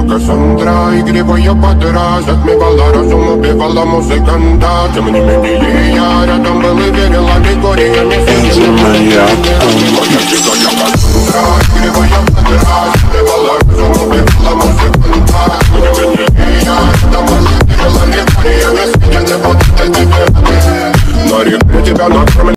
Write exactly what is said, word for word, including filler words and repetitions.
Кассандра, игривая подра, затмевала разум, убивала музыканта. Тем не менее я рядом был и верил, а Григория не съедем. Моя тихая Кассандра, игривая подра, затмевала разум, убивала музыканта. Тем не менее я рядом был и верил, а Григория не съедем. Вот это тебе. На реке тебя накормили.